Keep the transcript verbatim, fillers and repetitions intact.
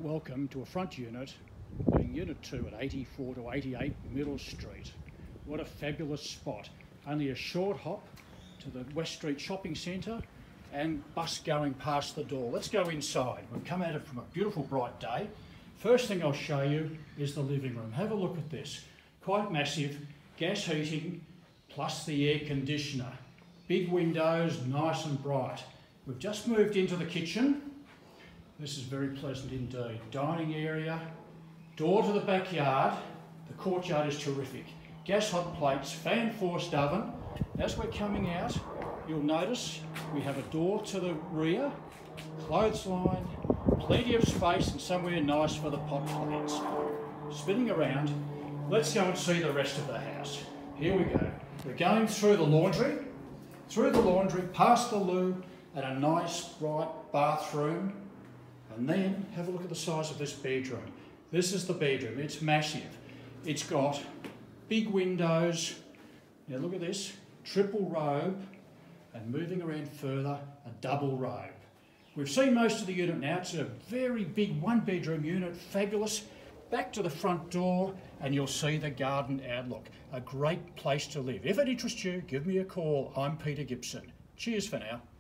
welcome to a front unit, being Unit two at eighty-four to eighty-eight Middle Street. What a fabulous spot. Only a short hop to the West Street Shopping Centre and bus going past the door. Let's go inside. We've come at it from a beautiful bright day. First thing I'll show you is the living room. Have a look at this. Quite massive, gas heating plus the air conditioner. Big windows, nice and bright. We've just moved into the kitchen. This is very pleasant indeed. Dining area, door to the backyard. The courtyard is terrific. Gas hot plates, fan forced oven. As we're coming out, you'll notice we have a door to the rear, clothesline, plenty of space and somewhere nice for the pot plants. Spinning around, let's go and see the rest of the house. Here we go. We're going through the laundry, through the laundry, past the loo, and a nice bright bathroom. And then have a look at the size of this bedroom. This is the bedroom. It's massive. It's got big windows. Now look at this. Triple robe, and moving around further, a double robe. We've seen most of the unit now. It's a very big one bedroom unit, fabulous. Back to the front door and you'll see the garden outlook. A great place to live. If it interests you, give me a call. I'm Peter Gibson. Cheers for now.